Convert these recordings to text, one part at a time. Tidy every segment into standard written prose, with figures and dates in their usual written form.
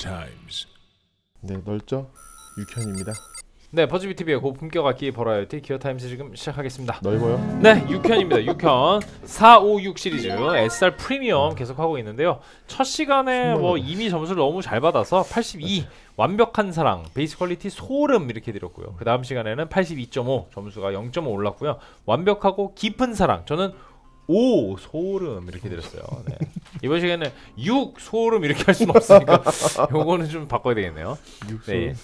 times. 네, 넓죠? 유현입니다. 네, 버즈비 TV의 고품격 악기 버라이어티 기어타임스 지금 시작하겠습니다. 넓어요? 네, 6편입니다. 6편 456 시리즈 SR 프리미엄 계속 하고 있는데요. 첫 시간에 뭐 이미 점수를 너무 잘 받아서 82 완벽한 사랑 베이스 퀄리티 소름 이렇게 드렸고요. 그 다음 시간에는 82.5 점수가 0.5 올랐고요. 완벽하고 깊은 사랑 저는 5 소름 이렇게 드렸어요. 네. 이번 시간에는 6 소름 이렇게 할 수는 없으니까 요거는 좀 바꿔야 되겠네요. 네,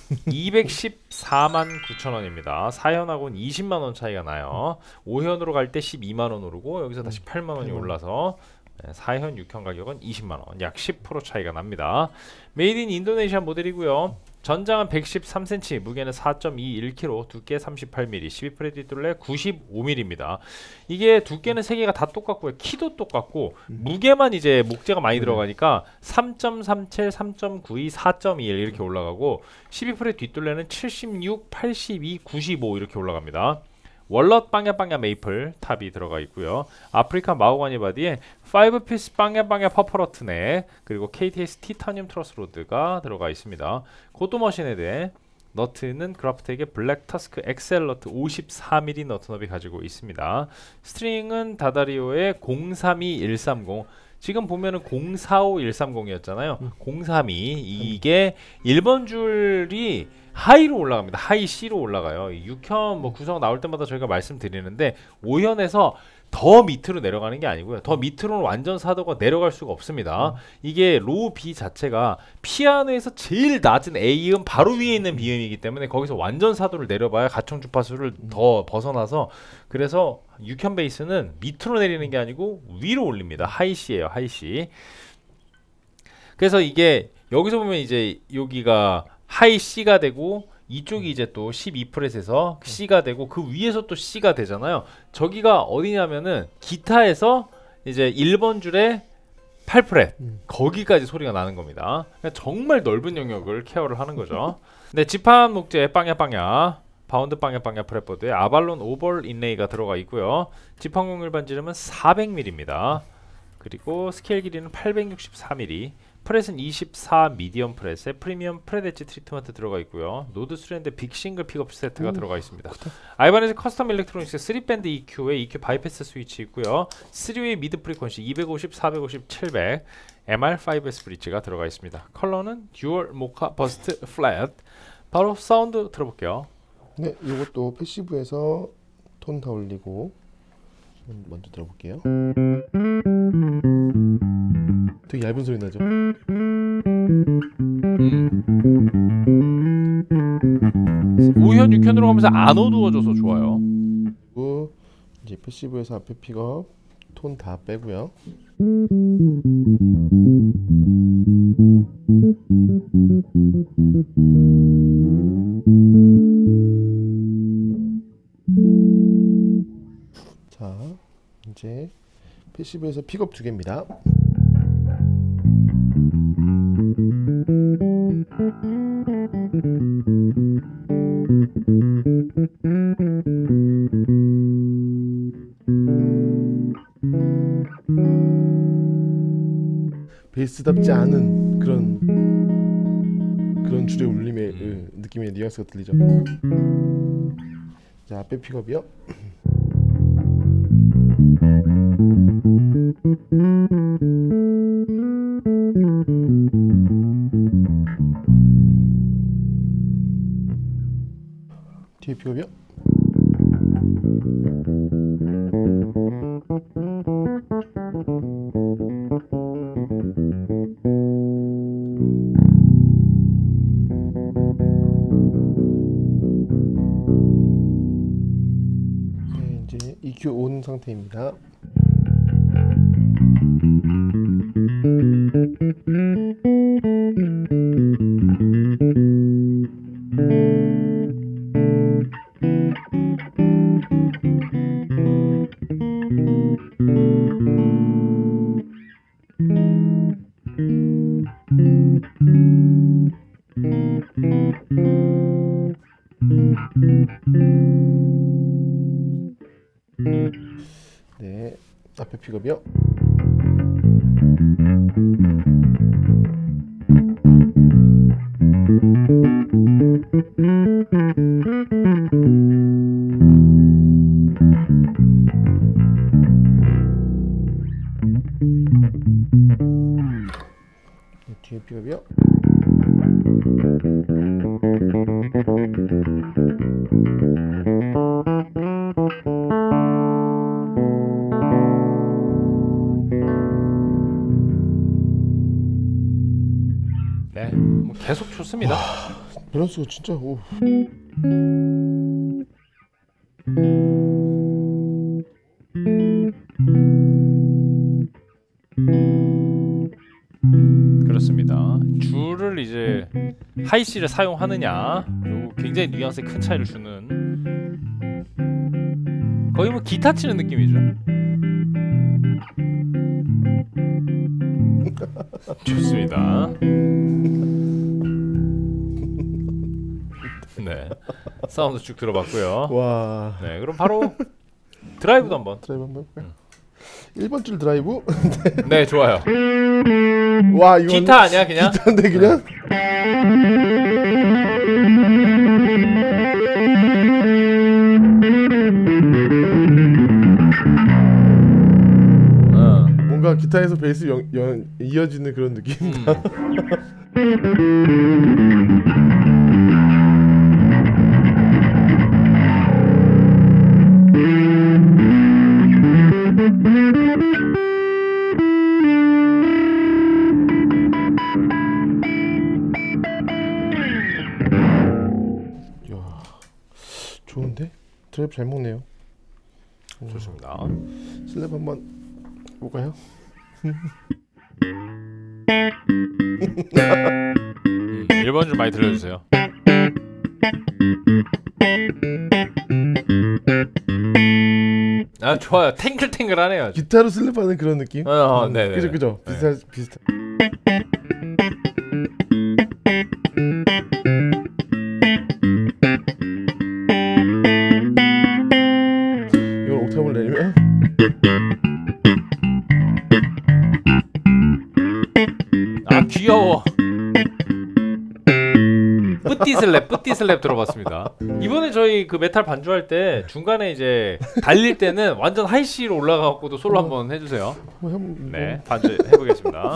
214만 9천 원입니다. 4현하고는 20만 원 차이가 나요. 5현으로 갈 때 12만 원 오르고 여기서 다시 8만 원이 올라서 4현 6현 가격은 20만 원, 약 10% 차이가 납니다. 메이드 인 인도네시아 모델이고요. 전장은 113cm, 무게는 4.21kg, 두께 38mm, 12프렛 뒷둘레 95mm입니다. 이게 두께는 세 개가 다 똑같고요. 키도 똑같고 무게만 이제 목재가 많이 들어가니까 3.37, 3.92, 4.21 이렇게 올라가고 12프렛 뒷둘레는 76, 82, 95 이렇게 올라갑니다. 월넛 빵야빵야 메이플 탑이 들어가 있고요. 아프리카 마호가니 바디에 5피스 빵야빵야 퍼퍼러트 넥 그리고 KTS 티타늄 트러스 로드가 들어가 있습니다. 고토 머신헤드에 너트는 그라프텍의 블랙 터스크 엑셀 너트 54mm 너트너비 가지고 있습니다. 스트링은 다다리오의 032130 지금 보면은 045130이었잖아요. 032 이게 1번 줄이 하이로 올라갑니다. 하이 C로 올라가요. 6현 뭐 구성 나올 때마다 저희가 말씀드리는데 5현에서 더 밑으로 내려가는 게 아니고요. 더 밑으로는 완전 사도가 내려갈 수가 없습니다. 이게 로우 B 자체가 피아노에서 제일 낮은 A음 바로 위에 있는 B음이기 때문에 거기서 완전 사도를 내려봐야 가청 주파수를 더 벗어나서 그래서 6현 베이스는 밑으로 내리는 게 아니고 위로 올립니다. 하이 C예요. 하이 C. 그래서 이게 여기서 보면 이제 여기가 하이 C가 되고 이쪽이 이제 또 12프렛에서 C가 되고 그 위에서 또 C가 되잖아요. 저기가 어디냐면은 기타에서 이제 1번 줄에 8프렛 거기까지 소리가 나는 겁니다. 그러니까 정말 넓은 영역을 케어를 하는 거죠. 네, 지판 목재 빵야빵야 바운드 빵야빵야 프렛보드에 아발론 오벌 인레이가 들어가 있고요. 지판 공률 반지름은 400mm입니다. 그리고 스케일 길이는 864mm, 프렛은 24 미디엄 프렛에 프리미엄 프렛 엣지 트리트먼트 들어가 있고요. 노드 수랜드 빅 싱글 픽업 세트가 들어가 있습니다. 아이바네즈 커스텀 일렉트로닉스 3밴드 EQ에 EQ 바이패스 스위치 있고요. 3웨이 미드 프리퀀시 250, 450, 700 MR5S 브릿지가 들어가 있습니다. 컬러는 듀얼 모카 버스트 플랫. 바로 사운드 들어볼게요. 네, 이것도 패시브에서 톤 다 올리고 먼저 들어볼게요. 되게 얇은 소리 나죠? 5현 6현으로 가면서 안 어두워져서 좋아요. 그리고 이제 패시브에서 앞에 픽업 톤 다 빼고요. 자, 이제 패시브에서 픽업 두 개입니다. 베이스답지 않은 그런 줄의 울림의 느낌의 뉘앙스가 들리죠. 자, 앞에 픽업이요. 뒤에 픽업이요. 네, 이제 EQ 온 상태입니다. 네, 앞에 픽업이요. 좋습니다. 밸런스가 진짜 오. 그렇습니다. 줄을 이제 하이씨를 사용하느냐, 요 굉장히 뉘앙스에 큰 차이를 주는 거의 뭐 기타 치는 느낌이죠. 좋습니다. 네, 사운드 쭉 들어봤고요. 와. 네, 그럼 바로 드라이브도 한번. 드라이브 한번 해볼까요? 1번 줄 드라이브. 네, 좋아요. 와, 이거 기타 아니야 그냥? 기타인데 그냥. 뭔가 기타에서 베이스 이어지는 그런 느낌. 야, 좋은데? 드라이브 잘 먹네요. 좋습니다. 슬랩 한번 볼까요? 1번 줄 많이 들려주세요. 아, 좋아요. 탱글탱글하네요. 기타로 슬랩하는 그런 느낌? 네네. 그죠 그죠. 네. 비슷한. 이걸 옥탑을 내리면 아, 귀여워. 뿌띠 슬랩 들어봤습니다. 이번에 저희 그 메탈 반주할 때 중간에 이제 달릴 때는 완전 하이씨로 올라가고도 솔로 한번 해주세요. 네, 반주 해보겠습니다.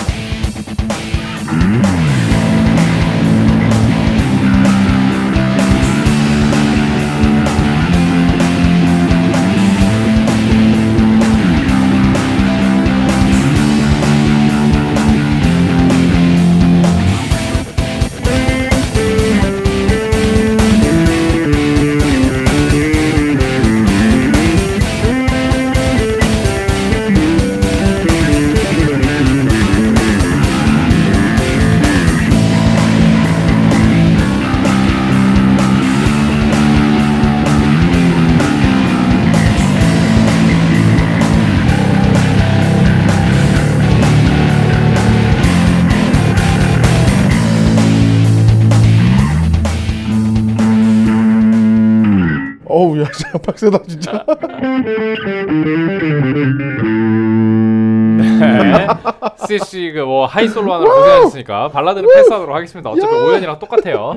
어우 야 진짜 빡세다 진짜. 네, CC 그 뭐 하이 솔로 하느라 고생하셨으니까 발라드는 패스하도록 하겠습니다. 어차피 오연이랑 똑같아요.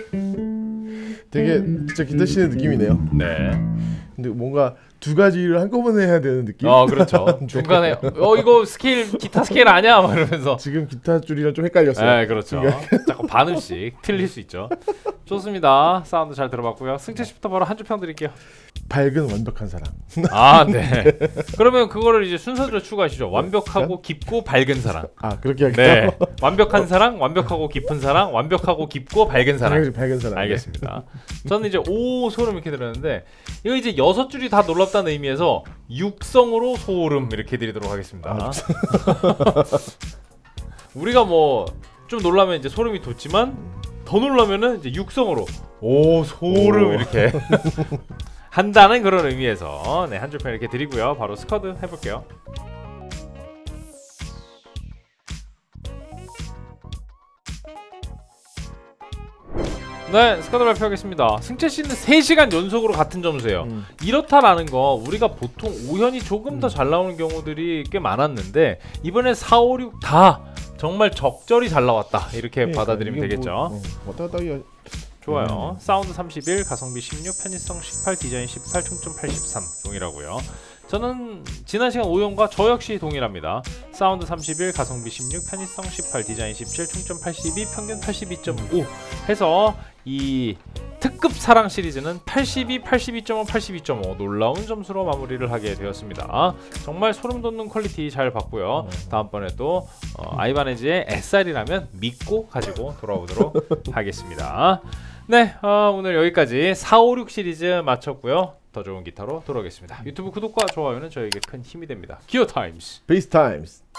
되게 진짜 기타 치는 느낌이네요. 네. 근데 뭔가 두 가지를 한꺼번에 해야 되는 느낌? 그렇죠. 중간에 이거 스케일 기타 스케일 아니야? 막 이러면서 지금 기타 줄이랑 좀 헷갈렸어요. 네, 그렇죠. 자꾸 반음씩 틀릴 수 있죠. 좋습니다. 사운드 잘 들어봤고요. 승채 씨부터 바로 한 줄 평 드릴게요. 밝은 완벽한 사랑. 아, 네. 그러면 그거를 이제 순서대로 추가하시죠. 완벽하고 깊고 밝은 사랑. 아 그렇게 하겠다. 네. 완벽한 사랑, 완벽하고 깊은 사랑, 완벽하고 깊고 밝은 사랑. 밝은 사랑. 알겠습니다. 저는 이제 오 소름 이렇게 들었는데 이거 이제 6줄이 다 놀랍다는 의미에서 육성으로 소름 이렇게 드리도록 하겠습니다. 우리가 뭐 좀 놀라면 이제 소름이 돋지만 더 놀라면은 이제 육성으로 오 소름 오. 이렇게 한다는 그런 의미에서 네, 한 줄평 이렇게 드리고요. 바로 스쿼드 해볼게요. 네, 스쿼드 발표하겠습니다. 승채 씨는 3시간 연속으로 같은 점수예요. 이렇다라는 거 우리가 보통 5현이 조금 더 잘 나오는 경우들이 꽤 많았는데 이번에 4, 5, 6 다 정말 적절히 잘 나왔다 이렇게 받아들이면 되겠죠. 왔다 갔다 하기가 좋아요. 사운드 31, 가성비 16, 편의성 18, 디자인 18, 총점 83 동일하고요. 저는 지난 시간 오연과 저 역시 동일합니다. 사운드 31, 가성비 16, 편의성 18, 디자인 17, 총점 82, 평균 82.5 해서 이 특급 사랑 시리즈는 82, 82.5, 82.5 놀라운 점수로 마무리를 하게 되었습니다. 정말 소름 돋는 퀄리티 잘 봤고요. 다음번에 또 아이바네즈의 SR이라면 믿고 가지고 돌아오도록 하겠습니다. 네, 오늘 여기까지 456 시리즈 마쳤고요. 더 좋은 기타로 돌아오겠습니다. 유튜브 구독과 좋아요는 저에게 큰 힘이 됩니다. 기어 타임스. 베이스 타임스.